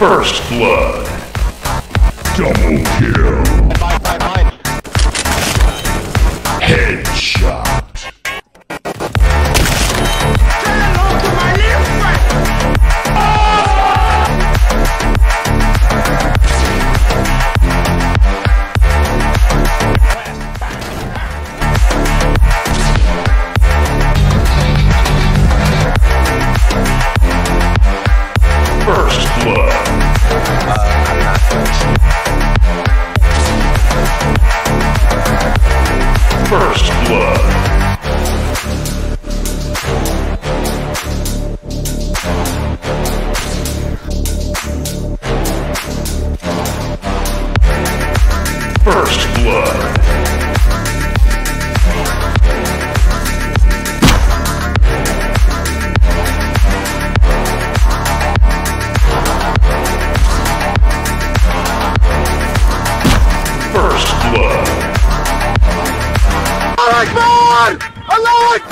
First blood. Double kill. Mine. Headshot. First blood. I'm not finished. First blood. First blood. First blood. Alright, Alert!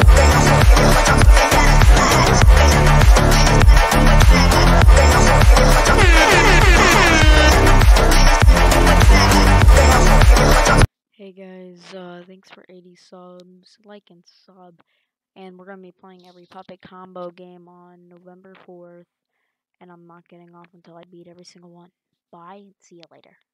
Hey guys, thanks for 80 subs, like and sub, and we're gonna be playing every Puppet Combo game on November 4th, and I'm not getting off until I beat every single one. Bye, see you later.